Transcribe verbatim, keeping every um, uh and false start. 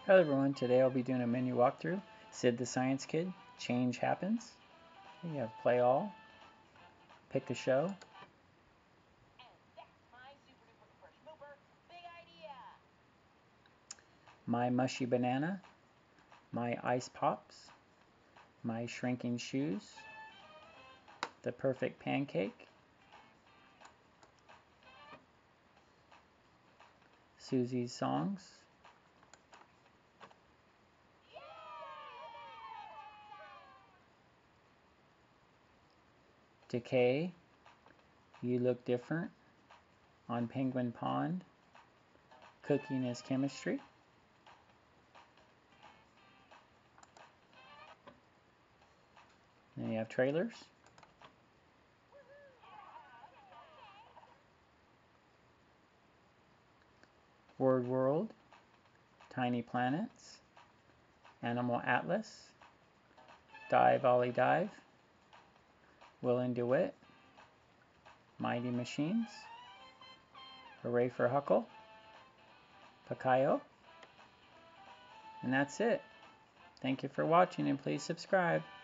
Hello everyone, today I'll be doing a menu walkthrough. Sid the Science Kid, Change Happens. You have Play All, Pick a Show, My Mushy Banana, My Ice Pops, My Shrinking Shoes, The Perfect Pancake, Susie's Songs, Decay, You Look Different, On Penguin Pond, Cooking is Chemistry, then you have trailers, Word World, Tiny Planets, Animal Atlas, Dive Ollie Dive, Will and DeWitt, Mighty Machines, Hooray for Huckle, Pakayo, and that's it. Thank you for watching and please subscribe.